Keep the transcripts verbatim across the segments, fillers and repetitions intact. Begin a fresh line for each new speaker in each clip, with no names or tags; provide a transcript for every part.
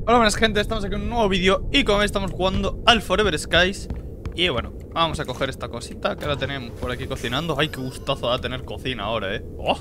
Hola buenas gente, estamos aquí en un nuevo vídeo y como veis estamos jugando al Forever Skies. Y bueno, vamos a coger esta cosita que la tenemos por aquí cocinando. Ay, qué gustazo da tener cocina ahora, eh. Oh.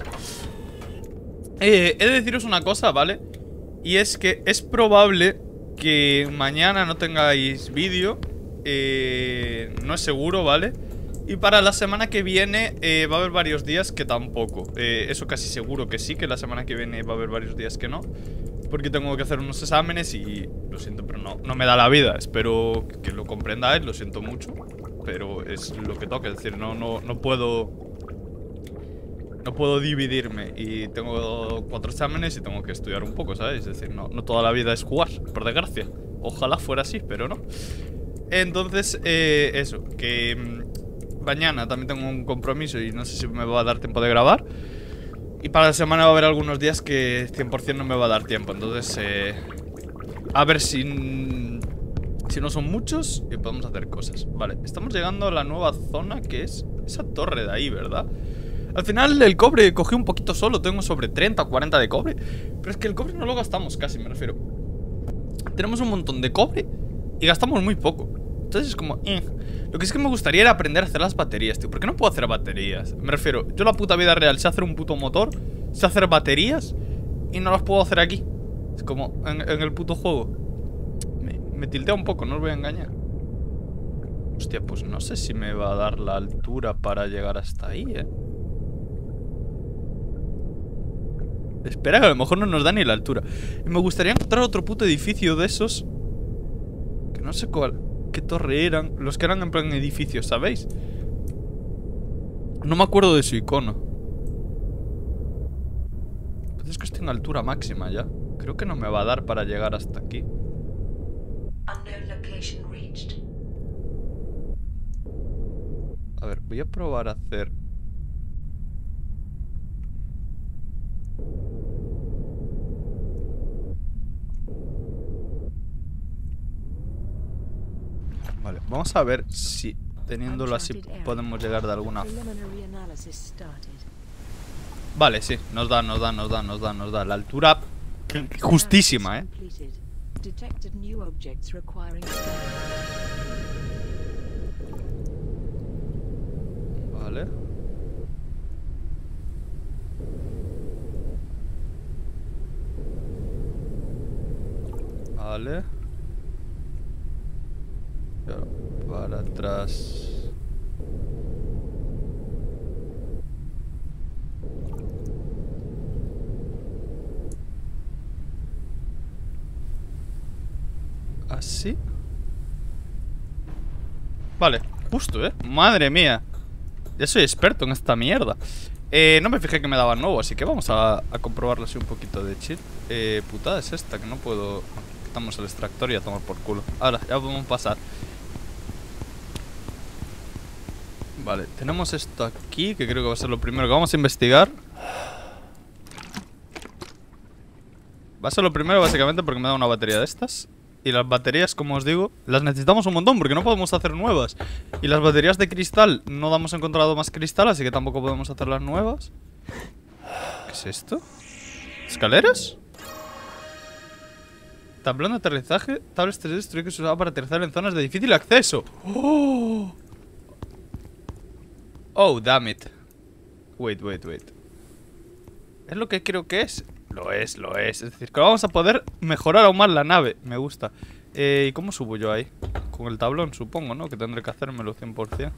eh He de deciros una cosa, ¿vale? Y es que es probable que mañana no tengáis vídeo, eh, no es seguro, ¿vale? Y para la semana que viene eh, va a haber varios días que tampoco, eh, eso casi seguro que sí, que la semana que viene va a haber varios días que no, porque tengo que hacer unos exámenes y lo siento, pero no, no me da la vida. Espero que lo comprendáis, lo siento mucho, pero es lo que toca. Es decir, no, no, no puedo No puedo dividirme y tengo cuatro exámenes y tengo que estudiar un poco, ¿sabes? Es decir, no, no toda la vida es jugar, por desgracia. Ojalá fuera así, pero no. Entonces, eh, eso, que mmm, mañana también tengo un compromiso y no sé si me va a dar tiempo de grabar. Y para la semana va a haber algunos días que cien por cien no me va a dar tiempo. Entonces, eh, a ver si, si no son muchos y podemos hacer cosas. Vale, estamos llegando a la nueva zona que es esa torre de ahí, ¿verdad? Al final el cobre cogí un poquito solo. Tengo sobre treinta o cuarenta de cobre. Pero es que el cobre no lo gastamos casi, me refiero. Tenemos un montón de cobre y gastamos muy poco. Entonces es como, eh. Lo que es que me gustaría era aprender a hacer las baterías, tío. ¿Por qué no puedo hacer baterías? Me refiero, yo la puta vida real sé hacer un puto motor, sé hacer baterías y no las puedo hacer aquí. Es como en, en el puto juego. Me, me tiltea un poco, no os voy a engañar. Hostia, pues no sé si me va a dar la altura para llegar hasta ahí, eh. Espera, que a lo mejor no nos da ni la altura. Y me gustaría encontrar otro puto edificio de esos, que no sé cuál, qué torre eran. Los que eran en plan edificios, ¿sabéis? No me acuerdo de su icono. Pues es que estoy en altura máxima ya. Creo que no me va a dar para llegar hasta aquí. A ver, voy a probar a hacer... Vale, vamos a ver si teniéndolo así podemos llegar de alguna forma. Vale, sí, nos da, nos da, nos da, nos da, nos da. La altura justísima, eh. Vale. Vale. Para atrás. Así. Vale, justo, eh. Madre mía. Ya soy experto en esta mierda. Eh, no me fijé que me daba nuevo, así que vamos a, a comprobarlo así un poquito de chill. Eh, putada es esta, que no puedo... Quitamos el extractor y a tomar por culo. Ahora, ya podemos pasar. Vale, tenemos esto aquí, que creo que va a ser lo primero que vamos a investigar. Va a ser lo primero básicamente porque me da una batería de estas. Y las baterías, como os digo, las necesitamos un montón porque no podemos hacer nuevas. Y las baterías de cristal, no hemos encontrado más cristal, así que tampoco podemos hacer las nuevas. ¿Qué es esto? ¿Escaleras? Tablón de aterrizaje, tablas tres D destruido que se usaba para aterrizar en zonas de difícil acceso. ¡Oh! Oh, damn it. Wait, wait, wait. ¿Es lo que creo que es? Lo es, lo es. Es decir, que vamos a poder mejorar aún más la nave. Me gusta. Eh, ¿y cómo subo yo ahí? Con el tablón, supongo, ¿no? Que tendré que hacérmelo cien por cien.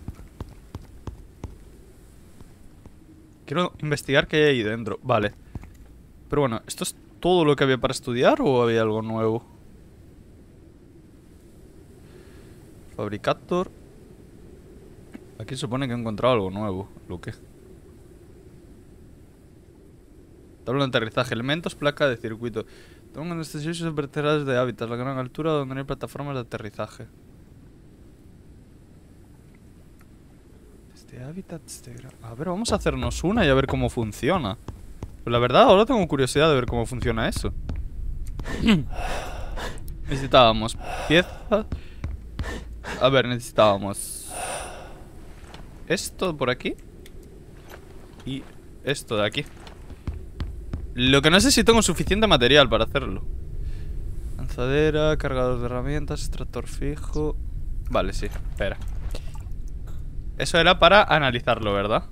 Quiero investigar qué hay ahí dentro. Vale. Pero bueno, ¿esto es todo lo que había para estudiar o había algo nuevo? Fabricator. Aquí se supone que he encontrado algo nuevo. ¿Lo qué? Tabla de aterrizaje, elementos, placa de circuito. Tengo en este sitio vertederas de hábitats, la gran altura donde no hay plataformas de aterrizaje. Este hábitat, este gran... A ver, vamos a hacernos una y a ver cómo funciona. Pues la verdad, ahora tengo curiosidad de ver cómo funciona eso. Necesitábamos piezas. A ver, necesitábamos esto por aquí y esto de aquí. Lo que no sé si tengo suficiente material para hacerlo. Lanzadera, cargador de herramientas, extractor fijo. Vale, sí, espera. Eso era para analizarlo, ¿verdad?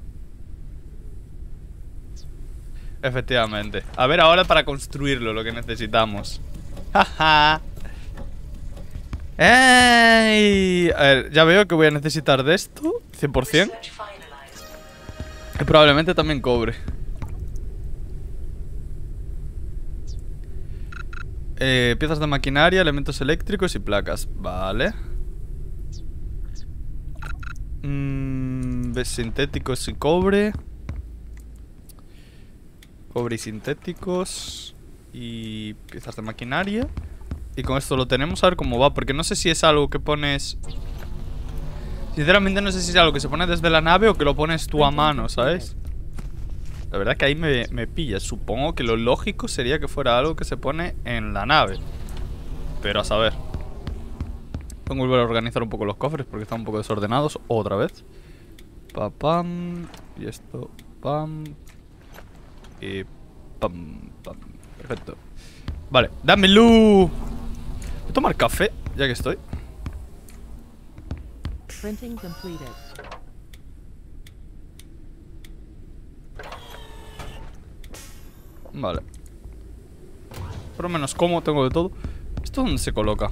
Efectivamente. A ver ahora para construirlo, lo que necesitamos. Jaja. ¡Ey! A ver, ya veo que voy a necesitar de esto cien por cien. Y probablemente también cobre. eh, Piezas de maquinaria, elementos eléctricos y placas. Vale. mm, Sintéticos y cobre. Cobre y sintéticos. Y piezas de maquinaria. Y con esto lo tenemos, a ver cómo va. Porque no sé si es algo que pones... Sinceramente no sé si es algo que se pone desde la nave o que lo pones tú a mano, ¿sabes? La verdad que ahí me, me pillas. Supongo que lo lógico sería que fuera algo que se pone en la nave. Pero a saber. Tengo que volver a organizar un poco los cofres porque están un poco desordenados. Otra vez. Pa, pam. Y esto. Pam. Y pam, pam. Perfecto. Vale, dámelo. Voy a tomar café, ya que estoy.
Printing completed.
Vale. Por lo menos como tengo de todo. ¿Esto dónde se coloca?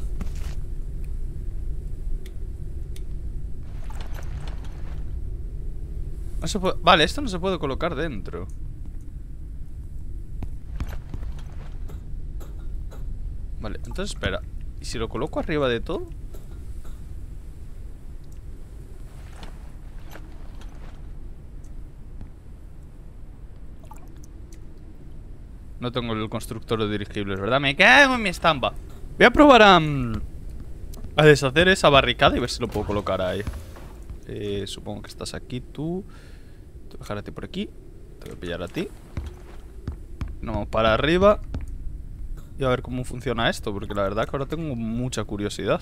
No se puede... Vale, esto no se puede colocar dentro. Vale, entonces espera. ¿Y si lo coloco arriba de todo? No tengo el constructor de dirigibles, ¿verdad? Me cago en mi estampa. Voy a probar a... A deshacer esa barricada y ver si lo puedo colocar ahí. eh, Supongo que estás aquí tú. Te voy a dejar a ti por aquí. Te voy a pillar a ti. Nos vamos para arriba. Y a ver cómo funciona esto, porque la verdad que ahora tengo mucha curiosidad.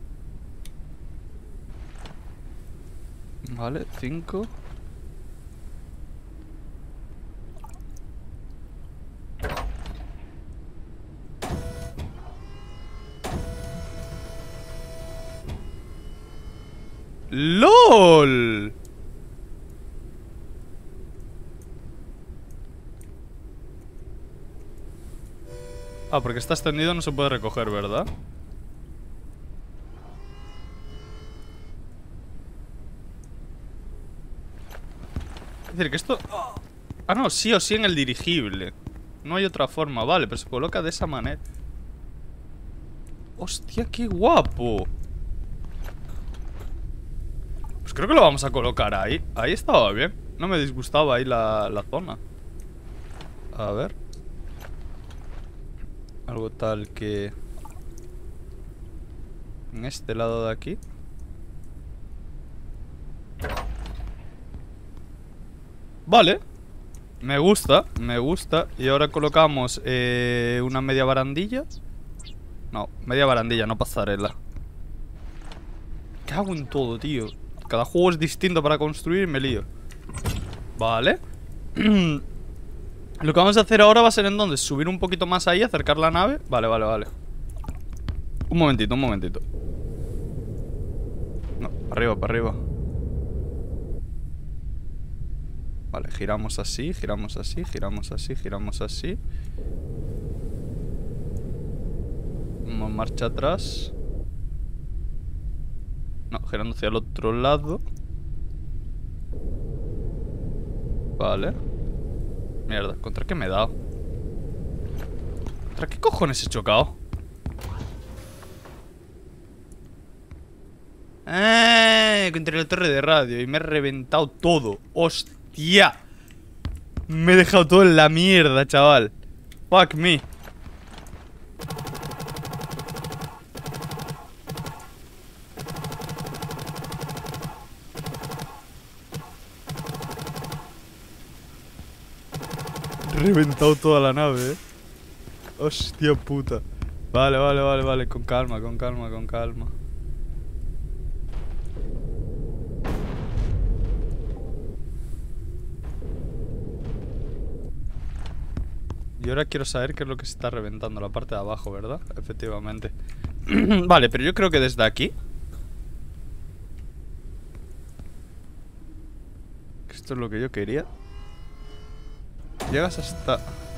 Vale, cinco. ¡LOL! Ah, porque está extendido, no se puede recoger, ¿verdad? Es decir, que esto... Ah, no, sí o sí en el dirigible. No hay otra forma, vale, pero se coloca de esa manera. ¡Hostia, qué guapo! Pues creo que lo vamos a colocar ahí. Ahí estaba bien. No me disgustaba ahí la, la zona. A ver. Algo tal que... En este lado de aquí. Vale. Me gusta, me gusta. Y ahora colocamos eh, una media barandilla. No, media barandilla, no pasarela. Cago en todo, tío. Cada juego es distinto para construir y me lío. Vale. Lo que vamos a hacer ahora va a ser entonces subir un poquito más ahí, acercar la nave. Vale, vale, vale. Un momentito, un momentito. No, para arriba, para arriba. Vale, giramos así, giramos así, giramos así, giramos así. Vamos, marcha atrás. No, girando hacia el otro lado. Vale. Mierda, ¿contra qué me he dado? ¿Contra qué cojones he chocado? ¡Eh! Contra la torre de radio. Y me he reventado todo. ¡Hostia! Me he dejado todo en la mierda, chaval. Fuck me. He reventado toda la nave, eh. Hostia puta. Vale, vale, vale, vale. Con calma, con calma, con calma. Y ahora quiero saber qué es lo que se está reventando. La parte de abajo, ¿verdad? Efectivamente. Vale, pero yo creo que desde aquí... Esto es lo que yo quería. Llegas hasta...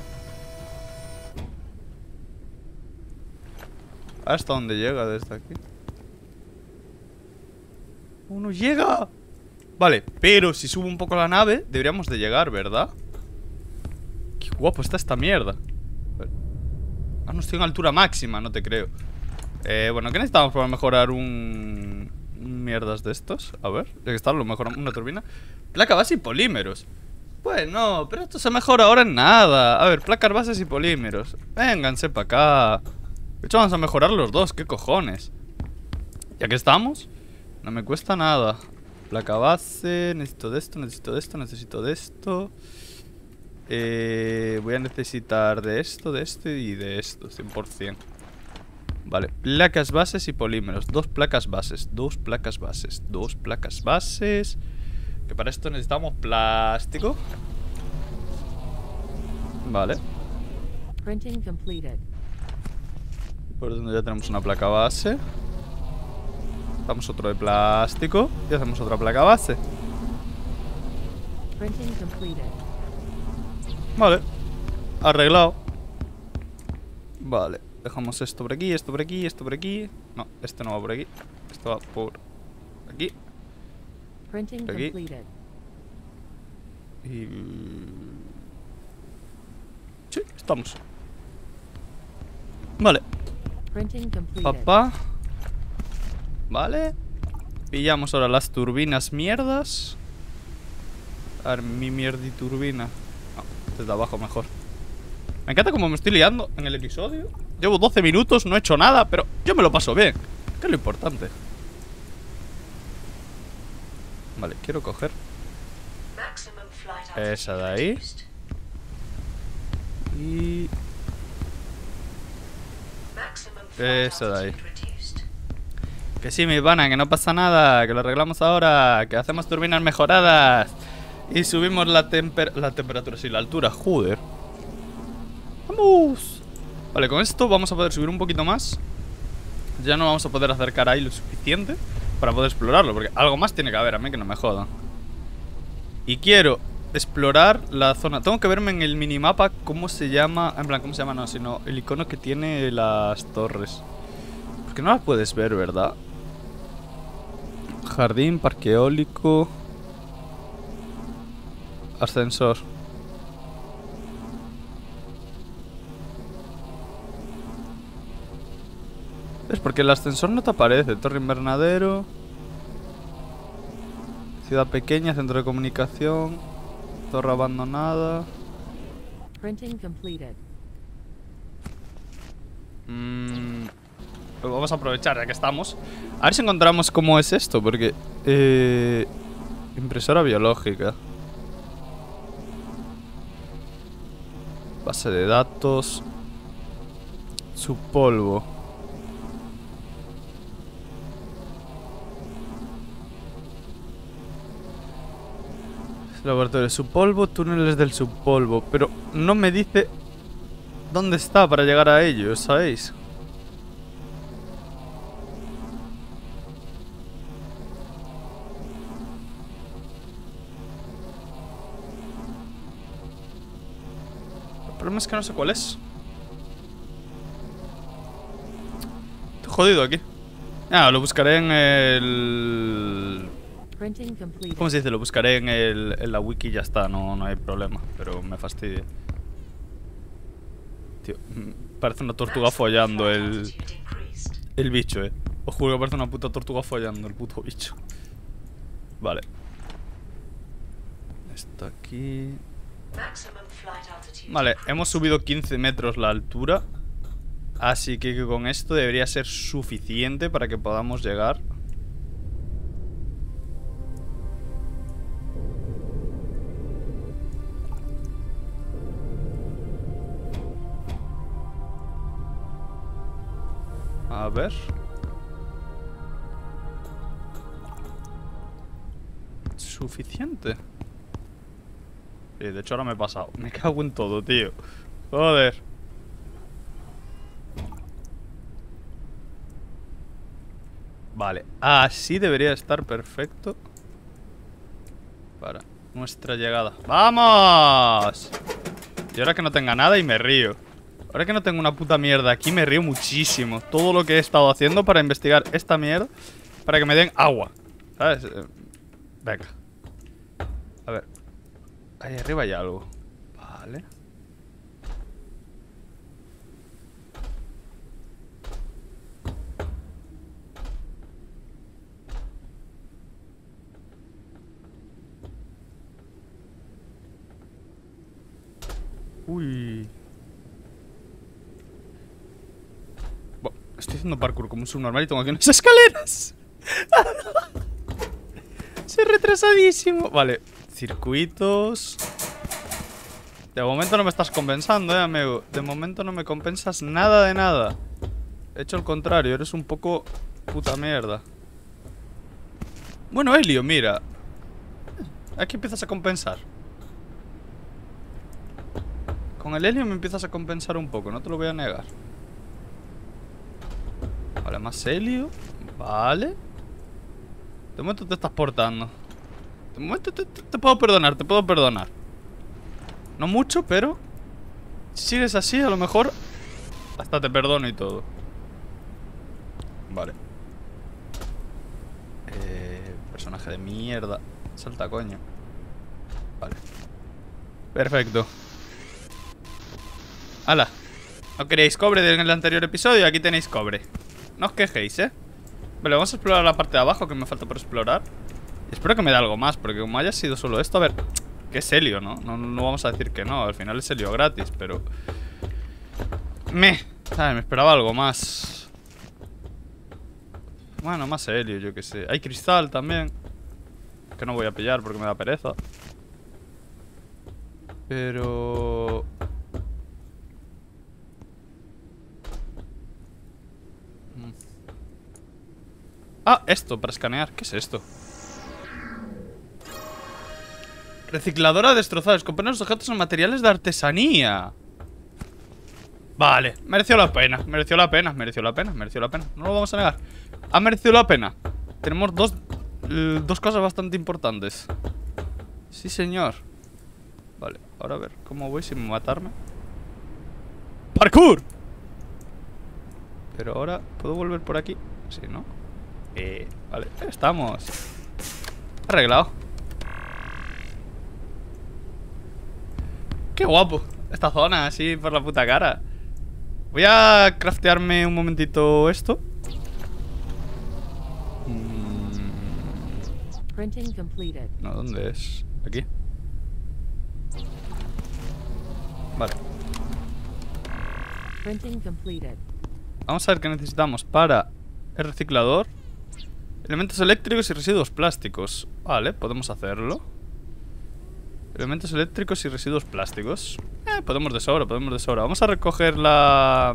¿Hasta dónde llega desde aquí? ¡Oh, no llega! Vale, pero si subo un poco la nave, deberíamos de llegar, ¿verdad? Qué guapo está esta mierda. Ah, no estoy en altura máxima, no te creo. Eh, bueno, ¿qué necesitamos para mejorar un... un mierdas de estos? A ver, ya que está, lo mejoramos. Una turbina. Placa base y polímeros. Bueno, pero esto se mejora ahora en nada. A ver, placas bases y polímeros. Vénganse para acá. De hecho, vamos a mejorar los dos, ¿qué cojones? Ya que estamos, no me cuesta nada. Placa base, necesito de esto, necesito de esto, necesito de esto. Eh, voy a necesitar de esto, de esto y de esto, cien por cien. Vale, placas bases y polímeros. Dos placas bases, dos placas bases, dos placas bases. Que para esto necesitamos plástico. Vale.
Printing completed.
Por donde ya tenemos una placa base. Damos otro de plástico y hacemos otra placa base.
Printing completed.
Vale, arreglado. Vale, dejamos esto por aquí, esto por aquí, esto por aquí. No, este no va por aquí. Esto va por aquí.
Printing
Por aquí.
completed.
Y... sí, estamos. Vale.
Printing completed.
Papá. Vale. Pillamos ahora las turbinas mierdas. A ver, mi mierdi turbina. No, desde abajo mejor. Me encanta como me estoy liando en el episodio. Llevo doce minutos, no he hecho nada, pero yo me lo paso bien, que es lo importante. Vale, quiero coger esa de ahí. Y... esa de ahí. Que sí, mi pana, que no pasa nada, que lo arreglamos ahora, que hacemos turbinas mejoradas y subimos la, temper la temperatura, sí, la altura, joder. ¡Vamos! Vale, con esto vamos a poder subir un poquito más. Ya no vamos a poder acercar ahí lo suficiente para poder explorarlo, porque algo más tiene que haber, a mí que no me jodan. Y quiero explorar la zona. Tengo que verme en el minimapa cómo se llama. En plan, cómo se llama, no, sino el icono que tiene las torres. Porque no las puedes ver, ¿verdad? Jardín, parque eólico, ascensor. Es porque el ascensor no te aparece. Torre invernadero, ciudad pequeña, centro de comunicación, torre abandonada.
Printing completed.
Mmm... Pues vamos a aprovechar ya que estamos. A ver si encontramos cómo es esto, porque... Eh, impresora biológica. Base de datos. Subpolvo. Laboratorio de subpolvo, túneles del subpolvo. Pero no me dice dónde está para llegar a ellos, ¿sabéis? El problema es que no sé cuál es. Estoy jodido aquí. Ah, lo buscaré en el... ¿cómo se dice? Lo buscaré en, el, en la wiki y ya está, no, no hay problema. Pero me fastidia. Tío, parece una tortuga follando el... el bicho, eh. Os juro que parece una puta tortuga follando el puto bicho. Vale. Esto aquí... vale, hemos subido quince metros la altura. Así que con esto debería ser suficiente para que podamos llegar. A ver. ¿Suficiente? Sí, de hecho ahora me he pasado. Me cago en todo, tío. Joder. Vale, así debería estar perfecto para nuestra llegada. ¡Vamos! Y ahora que no tenga nada y me río. Ahora que no tengo una puta mierda aquí me río muchísimo. Todo lo que he estado haciendo para investigar esta mierda, para que me den agua, ¿sabes? Eh, Venga. A ver. Ahí arriba hay algo. Vale. Uy. Bueno, estoy haciendo parkour como un subnormal y tengo aquí unas escaleras. Soy retrasadísimo. Vale, circuitos. De momento no me estás compensando, eh, amigo. De momento no me compensas nada de nada. He hecho el contrario, eres un poco puta mierda. Bueno, Helio, mira. Aquí empiezas a compensar. Con el helio me empiezas a compensar un poco, no te lo voy a negar. Vale, más helio. Vale. De momento te estás portando. De momento te, te, te puedo perdonar, te puedo perdonar. No mucho, pero si sigues así, a lo mejor hasta te perdono y todo. Vale. Eh, personaje de mierda. Salta, coño. Vale. Perfecto. ¡Hala! ¿No queréis cobre en el anterior episodio? Aquí tenéis cobre. No os quejéis, ¿eh? Vale, vamos a explorar la parte de abajo que me falta por explorar. Y espero que me dé algo más, porque como haya sido solo esto... A ver, que es helio, ¿no? No, no vamos a decir que no, al final es helio gratis, pero... Me... ¿Sabes? Me esperaba algo más. Bueno, más helio, yo que sé. Hay cristal también, que no voy a pillar porque me da pereza. Pero... Ah, esto, para escanear. ¿Qué es esto? Recicladora destrozada. Descomponer los objetos en materiales de artesanía. Vale, mereció la pena. Mereció la pena, mereció la pena, mereció la pena. No lo vamos a negar. Ha merecido la pena. Tenemos dos, eh, dos cosas bastante importantes. Sí, señor. Vale, ahora a ver cómo voy sin matarme. ¡Parkour! Pero ahora, ¿puedo volver por aquí? Sí, ¿no? Eh, vale, estamos. Arreglado. Qué guapo esta zona, así por la puta cara. Voy a craftearme un momentito esto. mm.
Printing completed.
No, ¿dónde es? Aquí. Vale.
Printing completed.
Vamos a ver qué necesitamos para el reciclador. Elementos eléctricos y residuos plásticos. Vale, podemos hacerlo. Elementos eléctricos y residuos plásticos. Eh, podemos de sobra, podemos de sobra. Vamos a recoger la...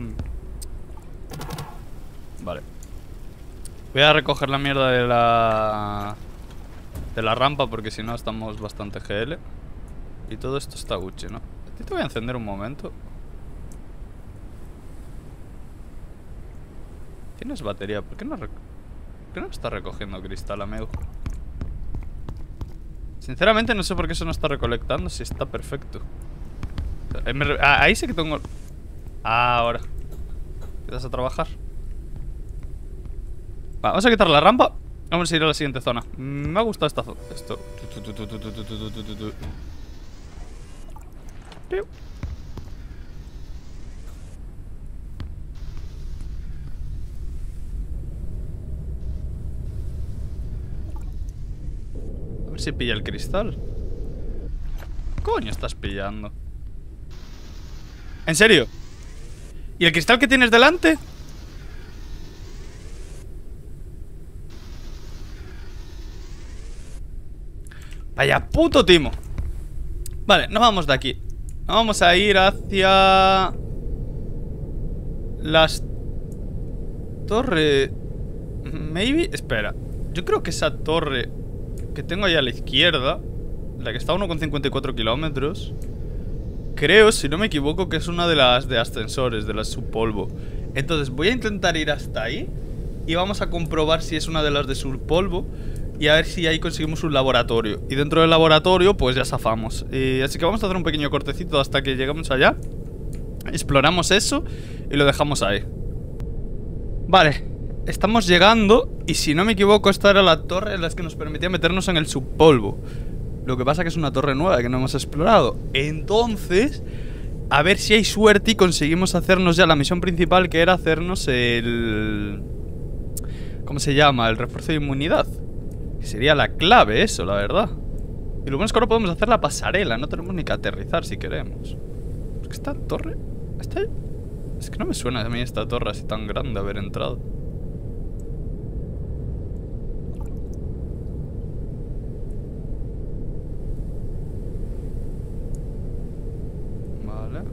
Vale. Voy a recoger la mierda de la... de la rampa, porque si no estamos bastante G L. Y todo esto está Gucci, ¿no? A ti te voy a encender un momento. ¿Tienes batería? ¿Por qué no, rec... ¿Por qué no está recogiendo cristal, amigo? Sinceramente no sé por qué eso no está recolectando, si está perfecto. Eh, me re... ah, ahí sí que tengo... Ah, ahora empiezas a trabajar. Va, vamos a quitar la rampa. Vamos a ir a la siguiente zona. Me ha gustado esta zona. Esto. Piu. A ver si pilla el cristal. ¿Qué coño estás pillando? ¿En serio? ¿Y el cristal que tienes delante? Vaya puto timo. Vale, nos vamos de aquí. Nos vamos a ir hacia... las... torre... Maybe... Espera. Yo creo que esa torre que tengo ahí a la izquierda, la que está a uno coma cincuenta y cuatro kilómetros, creo, si no me equivoco, que es una de las de ascensores, de las subpolvo. Entonces voy a intentar ir hasta ahí y vamos a comprobar si es una de las de subpolvo y a ver si ahí conseguimos un laboratorio. Y dentro del laboratorio pues ya zafamos. Y así que vamos a hacer un pequeño cortecito hasta que lleguemos allá. Exploramos eso y lo dejamos ahí. Vale, estamos llegando y si no me equivoco esta era la torre en la que nos permitía meternos en el subpolvo. Lo que pasa que es una torre nueva que no hemos explorado. Entonces, a ver si hay suerte y conseguimos hacernos ya la misión principal, que era hacernos el... ¿cómo se llama? El refuerzo de inmunidad. Que sería la clave eso, la verdad. Y lo bueno es que ahora podemos hacer la pasarela. No tenemos ni que aterrizar si queremos. Es que esta torre... ¿Está ahí? Es que no me suena a mí esta torre así tan grande haber entrado. Vale.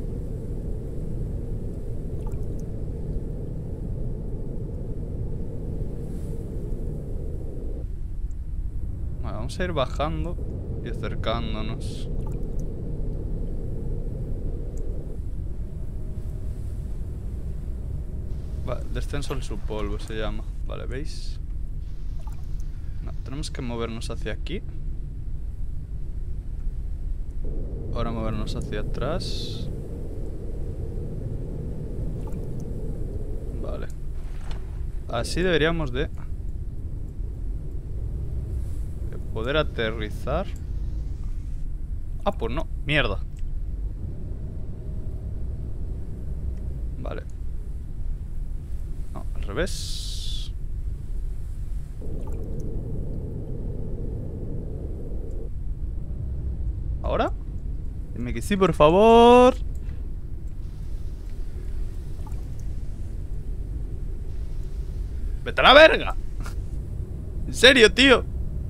Vale, vamos a ir bajando y acercándonos. Vale, descenso al subpolvo se llama. Vale, ¿veis? No, tenemos que movernos hacia aquí. Ahora movernos hacia atrás. Vale. Así deberíamos de... de poder aterrizar. Ah, pues no, mierda. Vale. No, al revés. ¿Ahora? Dime que sí, por favor. ¡Vete a la verga! ¿En serio, tío?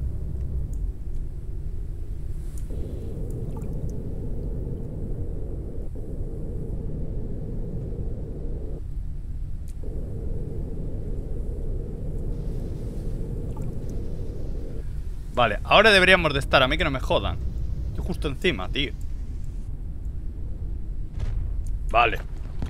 Vale, ahora deberíamos de estar. A mí que no me jodan. Estoy justo encima, tío. Vale.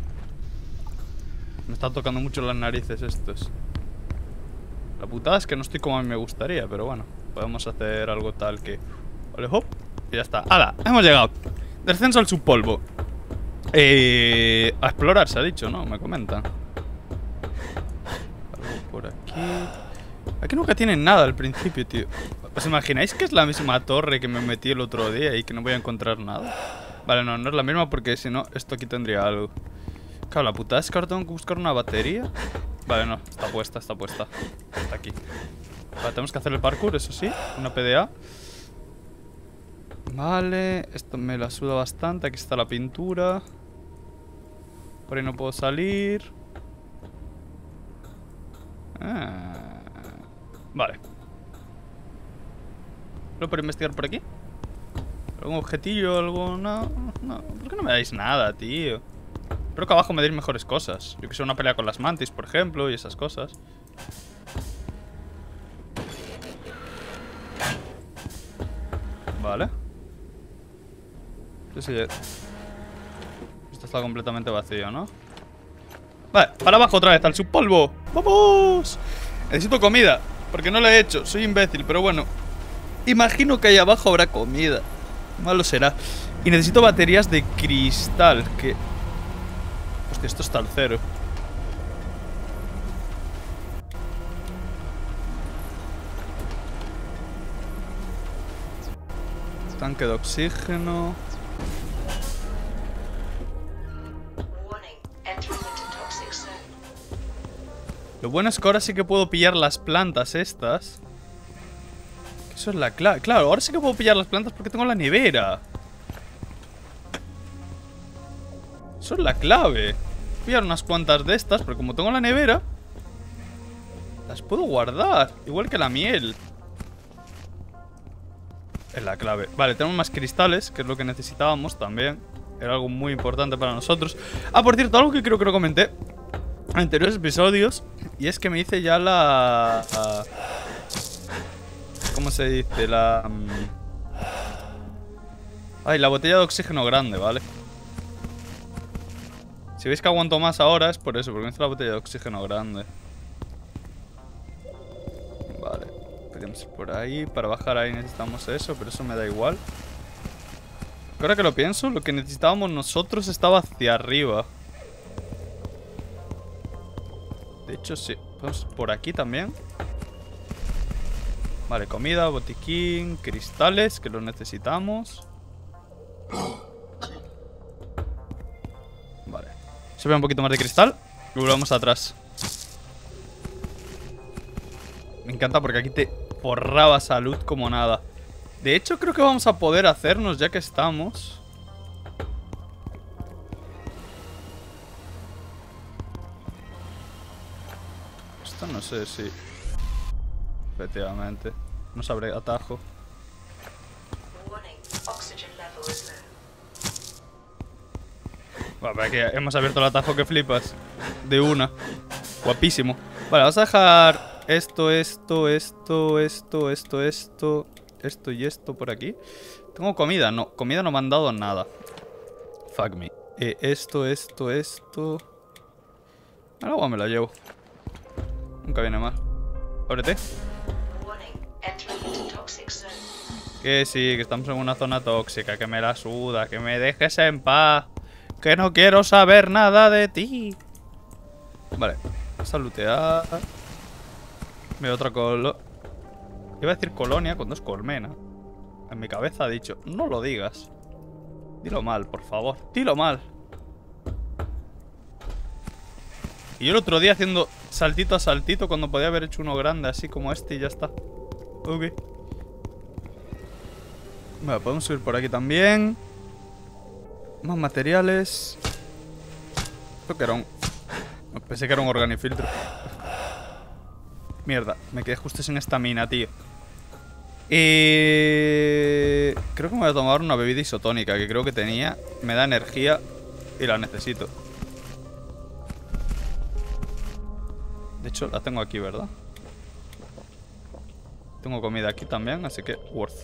Me están tocando mucho las narices estos. La putada es que no estoy como a mí me gustaría, pero bueno, podemos hacer algo tal que... Vale, hop, y ya está. ¡Hala! Hemos llegado. Descenso al subpolvo. Eh... A explorar se ha dicho, ¿no? Me comentan. Algo por aquí. Aquí nunca tienen nada al principio, tío. ¿Os imagináis que es la misma torre que me metí el otro día y que no voy a encontrar nada? Vale, no, no es la misma porque si no, esto aquí tendría algo. Claro, la putada es que ahora tengo que buscar una batería. Vale, no, está puesta, está puesta. Está aquí. Vale, tenemos que hacer el parkour, eso sí. Una P D A. Vale, esto me la suda bastante. Aquí está la pintura. Por ahí no puedo salir. Ah. Vale. ¿Lo puedo investigar por aquí? ¿Algún objetillo? ¿Algo? No, no. ¿Por qué no me dais nada, tío? Creo que abajo me dais mejores cosas. Yo que sé, una pelea con las mantis, por ejemplo, y esas cosas. Vale. Sí, sí. Esto está completamente vacío, ¿no? Vale, para abajo otra vez, al subpolvo. ¡Vamos! Necesito comida, porque no la he hecho. Soy imbécil, pero bueno. Imagino que ahí abajo habrá comida. Malo será. Y necesito baterías de cristal, que... Hostia, esto está al cero. Tanque de oxígeno. Lo bueno es que ahora sí que puedo pillar las plantas estas. Eso es la clave. Claro, ahora sí que puedo pillar las plantas porque tengo la nevera. Eso es la clave. Pillar unas cuantas de estas, pero como tengo la nevera, las puedo guardar. Igual que la miel. Es la clave. Vale, tenemos más cristales, que es lo que necesitábamos también. Era algo muy importante para nosotros. Ah, por cierto, algo que creo que lo comenté en anteriores episodios. Y es que me hice ya la... la ¿cómo se dice? La... Ay, la botella de oxígeno grande, vale. Si veis que aguanto más ahora es por eso, porque necesito la botella de oxígeno grande. Vale, podemos ir por ahí. Para bajar ahí necesitamos eso, pero eso me da igual. Ahora que lo pienso, lo que necesitábamos nosotros estaba hacia arriba. De hecho, sí. Vamos por aquí también. Vale, comida, botiquín, cristales, que los necesitamos. Vale. Se ve un poquito más de cristal y volvamos atrás. Me encanta porque aquí te forraba salud como nada. De hecho, creo que vamos a poder hacernos ya que estamos. Esto no sé si... Efectivamente. No sabré atajo. Vale, aquí hemos abierto el atajo que flipas. De una. Guapísimo. Vale, vamos a dejar esto, esto, esto, esto, esto, esto, esto y esto por aquí. ¿Tengo comida? No, comida no me han dado nada. Fuck me. Eh, esto, esto, esto. El agua me la llevo. Nunca viene mal. Ábrete. Que sí, que estamos en una zona tóxica. Que me la suda. Que me dejes en paz. Que no quiero saber nada de ti. Vale. Vamos a lootear. Veo otra colo... Iba a decir colonia cuando es colmena. En mi cabeza ha dicho, no lo digas. Dilo mal, por favor. Dilo mal. Y yo el otro día haciendo saltito a saltito cuando podía haber hecho uno grande así como este y ya está. Ok. Vale, podemos subir por aquí también. Más materiales. Esto que era un... Pensé que era un organifiltro. Mierda, me quedé justo sin esta mina, tío. Eh... Creo que me voy a tomar una bebida isotónica que creo que tenía. Me da energía y la necesito. De hecho, la tengo aquí, ¿verdad? Tengo comida aquí también, así que worth.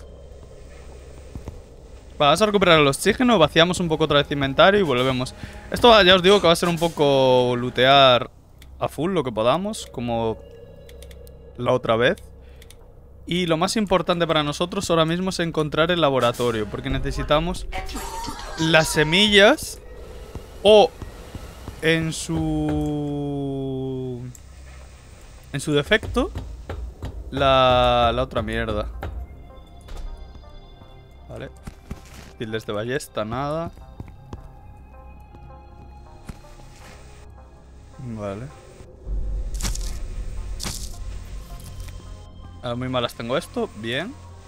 Vale, vamos a recuperar el oxígeno. Vaciamos un poco otra vez inventario y volvemos. Esto ya os digo que va a ser un poco lootear a full lo que podamos, como la otra vez. Y lo más importante para nosotros ahora mismo es encontrar el laboratorio, porque necesitamos las semillas o en su... En su defecto la, la otra mierda. Vale. Tildes de ballesta, nada. Vale. Ah, muy malas tengo esto. Bien.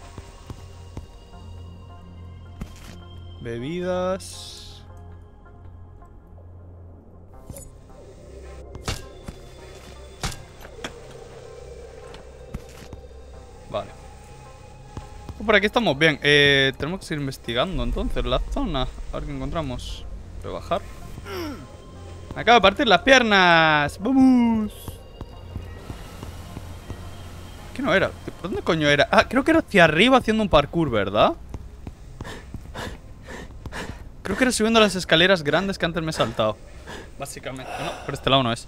Bebidas. Vale. Por aquí estamos bien. Eh, tenemos que seguir investigando entonces la zona. A ver qué encontramos. Rebajar. Me acabo de partir las piernas. ¡Vamos! ¿Qué no era? ¿Por dónde coño era? Ah, creo que era hacia arriba haciendo un parkour, ¿verdad? Creo que era subiendo las escaleras grandes que antes me he saltado. Básicamente. No, por este lado no es.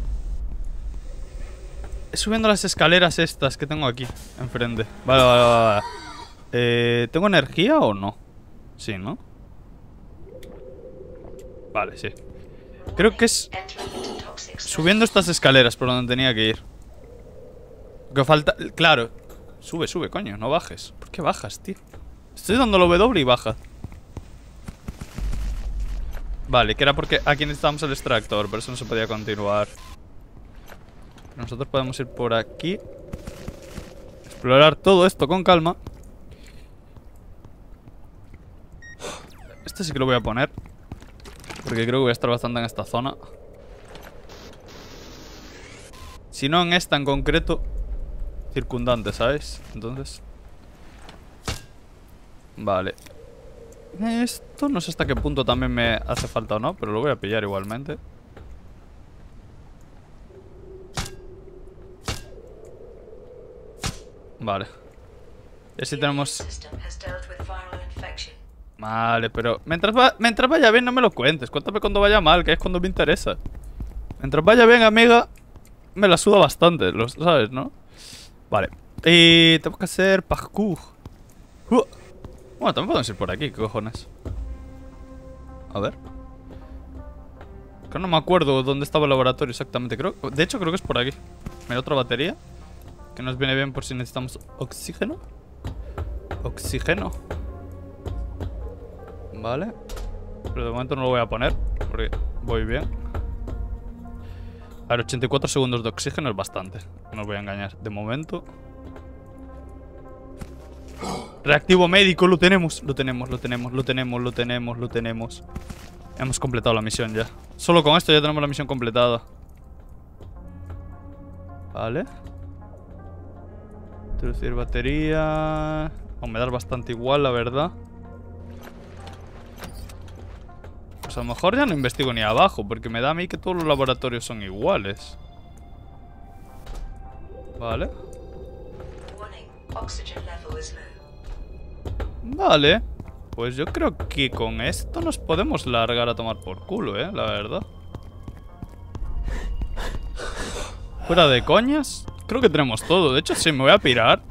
Es subiendo las escaleras estas que tengo aquí enfrente. Vale, vale, vale, vale. Eh, ¿Tengo energía o no? Sí, ¿no? Vale, sí. Creo que es subiendo estas escaleras por donde tenía que ir. Que falta... Claro. Sube, sube, coño, no bajes. ¿Por qué bajas, tío? Estoy dando la W y baja. Vale, que era porque aquí necesitamos el extractor. Por eso no se podía continuar. Nosotros podemos ir por aquí. Explorar todo esto con calma. Este sí que lo voy a poner, porque creo que voy a estar bastante en esta zona. Si no en esta en concreto, circundante, ¿sabes? Entonces... Vale. Esto no sé hasta qué punto también me hace falta o no, pero lo voy a pillar igualmente. Vale. Y así tenemos... Vale, pero mientras, va, mientras vaya bien no me lo cuentes. Cuéntame cuando vaya mal, que es cuando me interesa. Mientras vaya bien, amiga, me la suda bastante, lo sabes, ¿no? Vale. Y tengo que hacer parkour. Uh. Bueno, también podemos ir por aquí, ¿qué cojones? A ver. Que no me acuerdo dónde estaba el laboratorio exactamente. Creo, de hecho, creo que es por aquí. Mira, otra batería que nos viene bien por si necesitamos oxígeno. Oxígeno. Vale. Pero de momento no lo voy a poner porque voy bien. A ver, ochenta y cuatro segundos de oxígeno es bastante. No os voy a engañar. De momento. Reactivo médico, lo tenemos. Lo tenemos, lo tenemos, lo tenemos, lo tenemos, lo tenemos. Hemos completado la misión ya. Solo con esto ya tenemos la misión completada. Vale. Introducir batería. O me da bastante igual, la verdad. Pues a lo mejor ya no investigo ni abajo, porque me da a mí que todos los laboratorios son iguales. Vale. Vale. Pues yo creo que con esto nos podemos largar a tomar por culo, eh, la verdad. Fuera de coñas, creo que tenemos todo. De hecho, sí, me voy a pirar.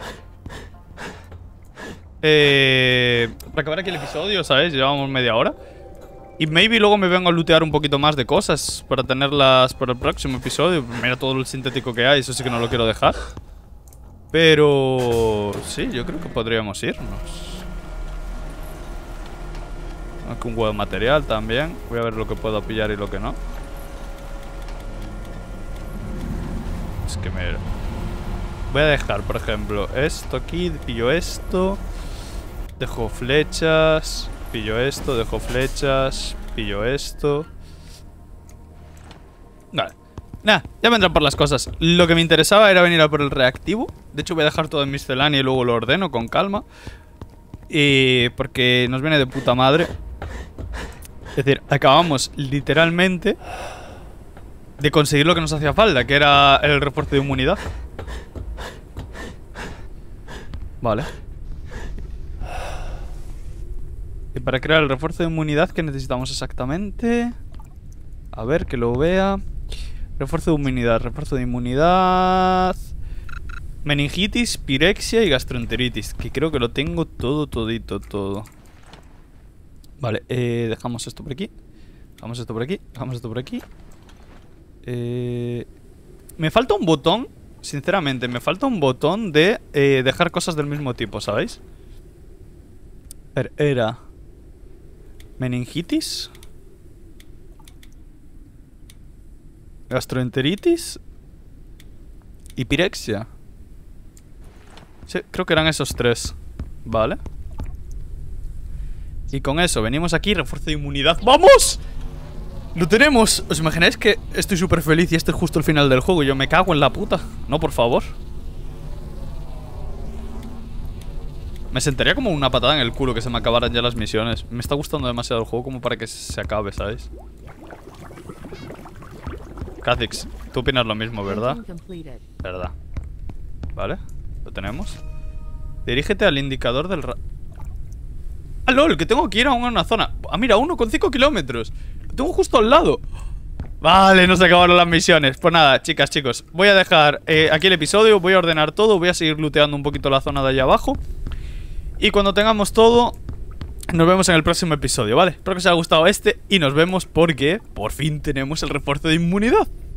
Eh, para acabar aquí el episodio, ¿sabes? Llevamos media hora. Y maybe luego me vengo a lootear un poquito más de cosas para tenerlas para el próximo episodio. Mira todo el sintético que hay, eso sí que no lo quiero dejar. Pero sí, yo creo que podríamos irnos. Aquí un huevo de material también. Voy a ver lo que puedo pillar y lo que no. Es que me... Voy a dejar, por ejemplo, esto aquí. Pillo esto. Dejo flechas. Pillo esto, dejo flechas. Pillo esto. Vale. Nah, ya vendrán por las cosas. Lo que me interesaba era venir a por el reactivo. De hecho voy a dejar todo en miscelánea y luego lo ordeno con calma. Y porque nos viene de puta madre. Es decir, acabamos literalmente de conseguir lo que nos hacía falta, que era el refuerzo de inmunidad. Vale. Y para crear el refuerzo de inmunidad, ¿qué necesitamos exactamente? A ver, que lo vea. Refuerzo de inmunidad, refuerzo de inmunidad. Meningitis, pirexia y gastroenteritis. Que creo que lo tengo todo, todito, todo. Vale, eh, dejamos esto por aquí. Dejamos esto por aquí, dejamos esto por aquí. Eh, me falta un botón. Sinceramente, me falta un botón de eh, dejar cosas del mismo tipo, ¿sabéis? A ver, era... meningitis, gastroenteritis y pirexia. Sí, creo que eran esos tres. Vale. Y con eso venimos aquí, refuerzo de inmunidad. ¡Vamos! ¡Lo tenemos! ¿Os imagináis que estoy súper feliz y este es justo el final del juego? Yo me cago en la puta. No, por favor. Me sentaría como una patada en el culo que se me acabaran ya las misiones. Me está gustando demasiado el juego como para que se acabe, ¿sabes? Kha'Zix, tú opinas lo mismo, ¿verdad? Verdad. Vale, lo tenemos. Dirígete al indicador del ra... ¡Ah, lol! Que tengo que ir a una zona. Ah, mira, uno con cinco kilómetros. Lo tengo justo al lado. Vale, no se acabaron las misiones. Pues nada, chicas, chicos, voy a dejar eh, aquí el episodio. Voy a ordenar todo. Voy a seguir looteando un poquito la zona de allá abajo. Y cuando tengamos todo, nos vemos en el próximo episodio, ¿vale? Espero que os haya gustado este y nos vemos porque por fin tenemos el refuerzo de inmunidad.